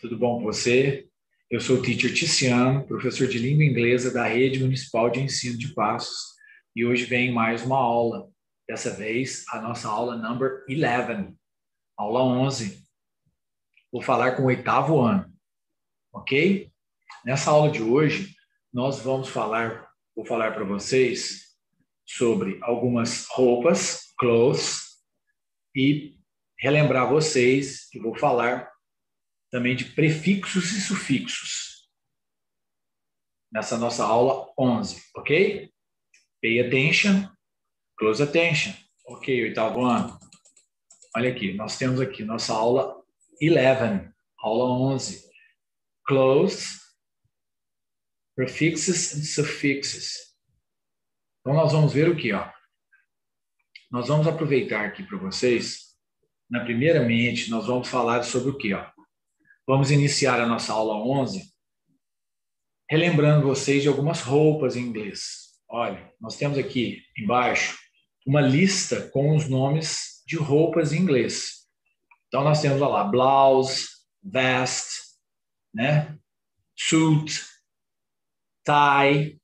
Tudo bom com você? Eu sou o Teacher Ticiano, professor de língua inglesa da Rede Municipal de Ensino de Passos, e hoje vem mais uma aula. Dessa vez, a nossa aula number 11, aula 11. Vou falar com o oitavo ano, ok? Nessa aula de hoje, vou falar para vocês sobre algumas roupas, clothes, e relembrar vocês que vou falar também de prefixos e sufixos nessa nossa aula 11, ok? Pay attention, close attention. Ok, oitavo ano. Olha aqui, nós temos aqui nossa aula 11, aula 11. Close, prefixes and suffixes. Então, nós vamos ver o que, ó. Nós vamos aproveitar aqui para vocês, primeiramente, nós vamos falar sobre o que, ó. Vamos iniciar a nossa aula 11 relembrando vocês de algumas roupas em inglês. Olha, nós temos aqui embaixo uma lista com os nomes de roupas em inglês. Então, nós temos lá, blouse, vest, né? Suit, tie.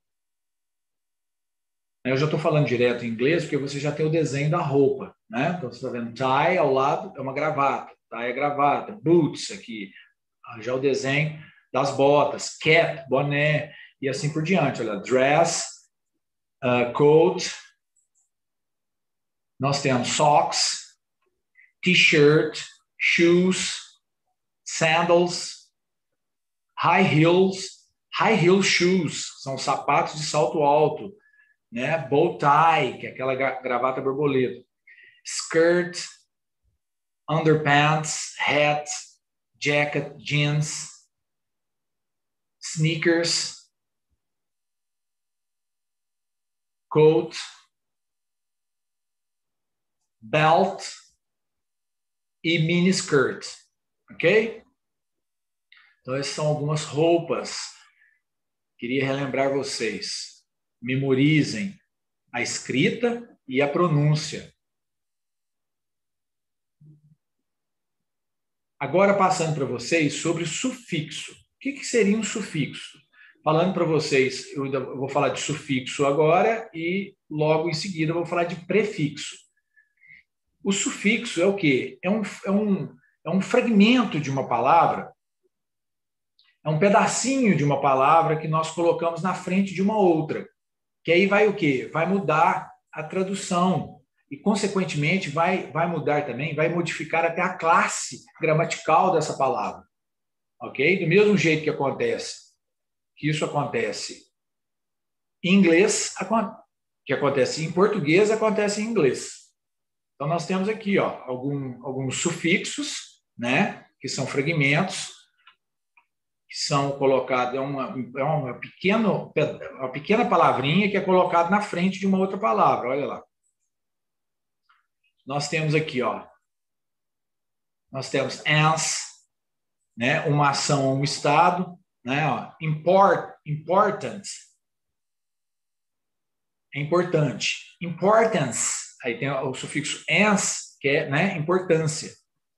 Eu já estou falando direto em inglês porque você já tem o desenho da roupa, né? Então, você está vendo tie ao lado, é uma gravata. Tie é gravata. Boots aqui, já o desenho das botas. Cap, boné e assim por diante. Olha, dress, coat. Nós temos socks, t-shirt, shoes, sandals, high heels. High heel shoes são sapatos de salto alto, né? Bow tie, que é aquela gravata borboleta. Skirt, underpants, hat, jacket, jeans, sneakers, coat, belt e mini skirt, ok? Então, essas são algumas roupas. Queria relembrar vocês. Memorizem a escrita e a pronúncia. Agora, passando para vocês sobre o sufixo. O que seria um sufixo? Falando para vocês, eu vou falar de sufixo agora e logo em seguida eu vou falar de prefixo. O sufixo é o quê? É um fragmento de uma palavra, é um pedacinho de uma palavra que nós colocamos na frente de uma outra. Que aí vai o quê? Vai mudar a tradução e, consequentemente, vai mudar também, vai modificar até a classe gramatical dessa palavra. Ok? Do mesmo jeito que isso acontece em inglês, que acontece em português, acontece em inglês. Então, nós temos aqui, ó, alguns sufixos, né, que são fragmentos, que são colocados, é uma pequena palavrinha que é colocada na frente de uma outra palavra, olha lá. Nós temos aqui, ó, nós temos ans, né, uma ação, um estado, né, ó, important, é importante. Importance, aí tem o sufixo ans, que é, né, importância.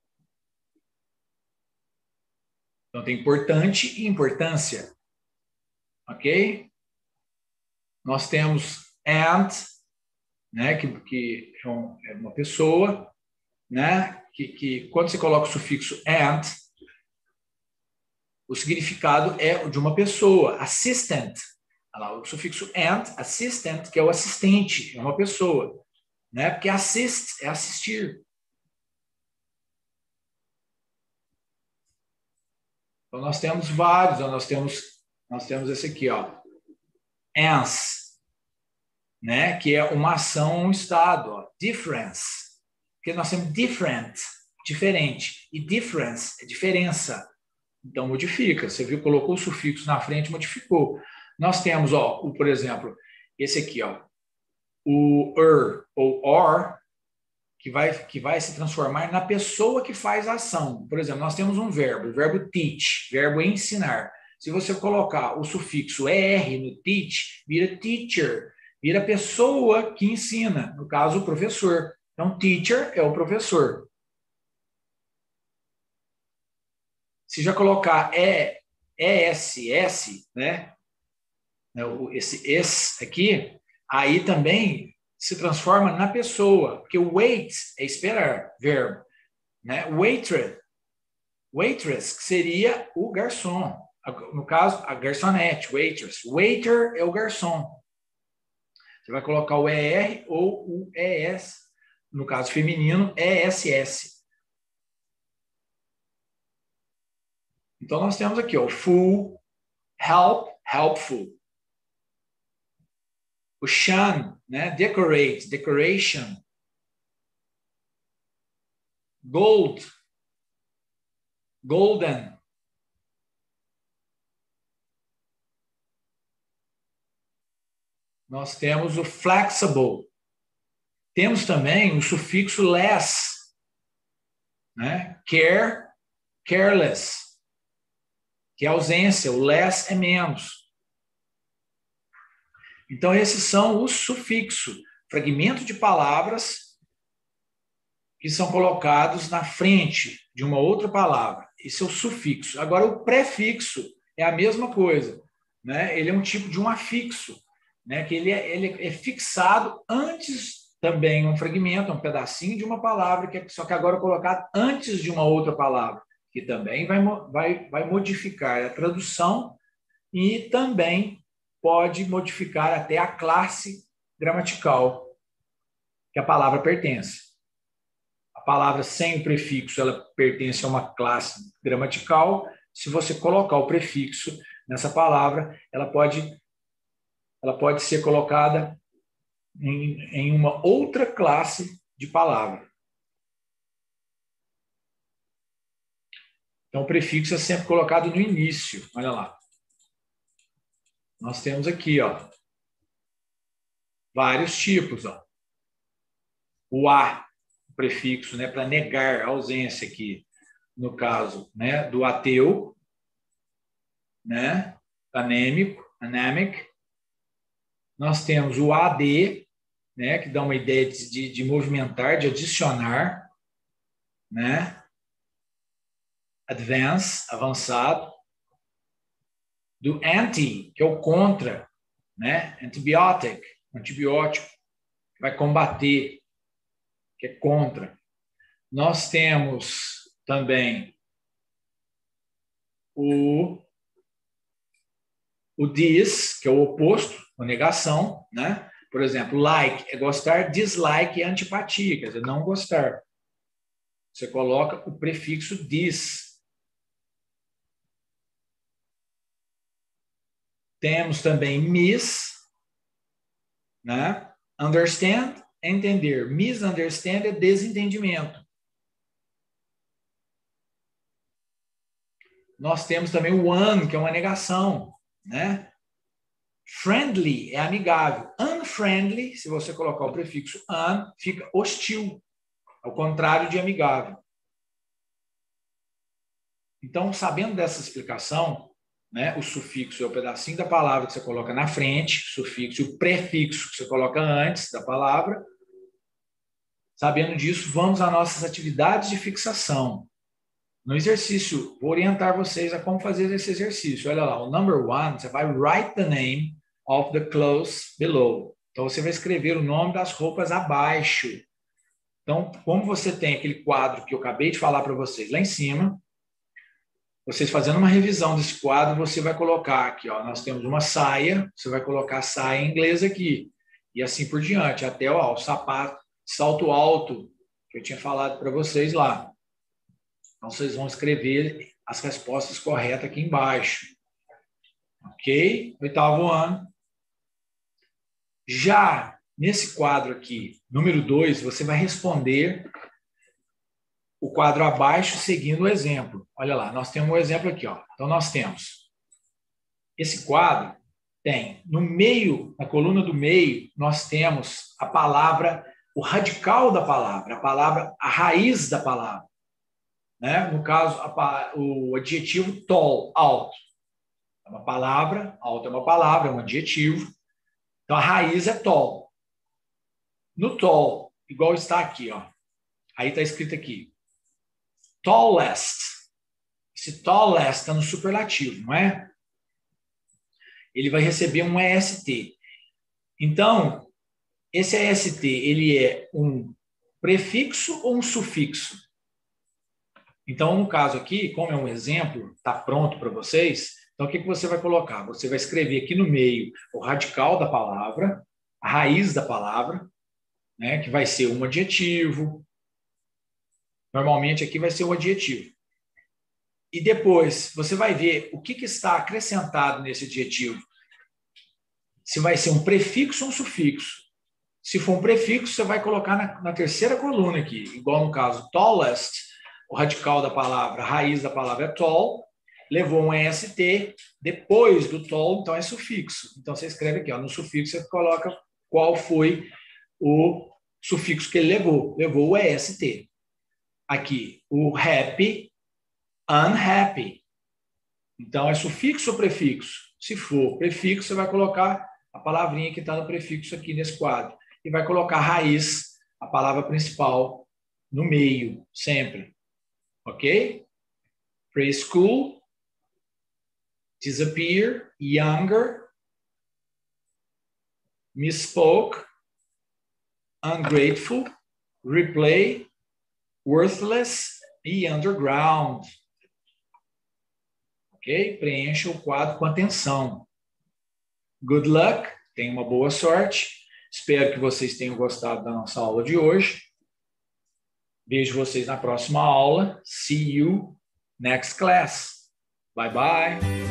Então, tem importante e importância. Ok? Nós temos and, né, que é uma pessoa, né, que quando você coloca o sufixo and, o significado é de uma pessoa. Assistant. O sufixo and, assistant, que é o assistente, é uma pessoa. Né? Porque assist é assistir. Então, nós temos vários. Nós temos esse aqui, ó. Ans, né? Que é uma ação, um estado. Ó. Difference. Porque nós temos different, diferente. E difference é diferença. Então, modifica. Você viu, colocou o sufixo na frente, modificou. Nós temos, ó, por exemplo, esse aqui, ó. O ou or, que vai se transformar na pessoa que faz a ação. Por exemplo, nós temos um verbo, o verbo teach, verbo ensinar. Se você colocar o sufixo er no teach, vira teacher, vira pessoa que ensina, no caso, o professor. Então, teacher é o professor. Se já colocar ESS, né? Esse S aqui, aí também se transforma na pessoa, porque o wait é esperar, verbo, né? Waitress, que seria o garçom. No caso, a garçonete, waitress. Waiter é o garçom. Você vai colocar o ER ou o ES, no caso feminino, ESS. Então, nós temos aqui, ó, full, help, helpful. O shun, né? Decorate, decoration. Gold, golden. Nós temos o flexible. Temos também o sufixo less, né? Care, careless, que é ausência. O less é menos. Então, esses são os sufixos, fragmento de palavras que são colocados na frente de uma outra palavra. Esse é o sufixo. Agora, o prefixo é a mesma coisa, né? Ele é um tipo de um afixo, né? Que ele é fixado antes também, um fragmento, um pedacinho de uma palavra, só que agora colocado antes de uma outra palavra, que também vai modificar a tradução e também pode modificar até a classe gramatical que a palavra pertence. A palavra sem o prefixo, ela pertence a uma classe gramatical. Se você colocar o prefixo nessa palavra, ela pode ser colocada em uma outra classe de palavra. Então, o prefixo é sempre colocado no início. Olha lá. Nós temos aqui, ó, vários tipos, ó. O a, o prefixo, né, para negar a ausência aqui, no caso, né, do ateu, né, anemic. Nós temos o ad, né, que dá uma ideia de movimentar, de adicionar, né? Advance, avançado. Do anti, que é o contra, né? Antibiótico, que vai combater, que é contra. Nós temos também o this, que é o oposto, a negação, né? Por exemplo, like é gostar, dislike é antipatia, quer dizer, não gostar. Você coloca o prefixo this. Temos também miss, né? Understand, entender. Misunderstand é desentendimento. Nós temos também o one, que é uma negação, né? Friendly é amigável. Unfriendly, se você colocar o prefixo un, fica hostil, ao contrário de amigável. Então, sabendo dessa explicação, né, o sufixo é o pedacinho da palavra que você coloca na frente, sufixo, e o prefixo que você coloca antes da palavra. Sabendo disso, vamos às nossas atividades de fixação. No exercício, vou orientar vocês a como fazer esse exercício. Olha lá, o number 1, você vai write the name of the clothes below. Então, você vai escrever o nome das roupas abaixo. Então, como você tem aquele quadro que eu acabei de falar para vocês lá em cima, vocês fazendo uma revisão desse quadro, você vai colocar aqui, ó, nós temos uma saia, você vai colocar saia em inglês aqui, e assim por diante, até ó, o sapato, salto alto, que eu tinha falado para vocês lá. Então, vocês vão escrever as respostas corretas aqui embaixo. Ok? 8º ano. Já nesse quadro aqui, número 2, você vai responder o quadro abaixo seguindo o exemplo. Olha lá, nós temos um exemplo aqui, ó. Então, nós temos esse quadro, tem no meio, na coluna do meio, nós temos a palavra, o radical da palavra, a raiz da palavra. Né? No caso, o adjetivo tall, alto. É uma palavra, alto é uma palavra, é um adjetivo. Então, a raiz é tall. No tall, igual está aqui, ó. Aí está escrito aqui. Tallest. Esse tallest está no superlativo, não é? Ele vai receber um EST. Então, esse EST, ele é um prefixo ou um sufixo? Então, no caso aqui, como é um exemplo, está pronto para vocês, então o que você vai colocar? Você vai escrever aqui no meio o radical da palavra, a raiz da palavra, né, que vai ser um adjetivo. Normalmente aqui vai ser um adjetivo. E depois você vai ver o que está acrescentado nesse adjetivo. Se vai ser um prefixo ou um sufixo. Se for um prefixo, você vai colocar na terceira coluna aqui, igual no caso tallest, o radical da palavra, a raiz da palavra é tall, levou um EST, depois do tall, então é sufixo. Então você escreve aqui, ó, no sufixo você coloca qual foi o sufixo que ele levou. Levou o EST. Aqui, o happy, unhappy. Então é sufixo ou prefixo? Se for prefixo, você vai colocar a palavrinha que está no prefixo aqui nesse quadro. E vai colocar a raiz, a palavra principal, no meio, sempre. Ok? Preschool, disappear, younger, misspoke, ungrateful, replay, worthless e underground. Ok? Preencha o quadro com atenção. Good luck, tenha uma boa sorte. Espero que vocês tenham gostado da nossa aula de hoje. Vejo vocês na próxima aula. See you next class. Bye, bye.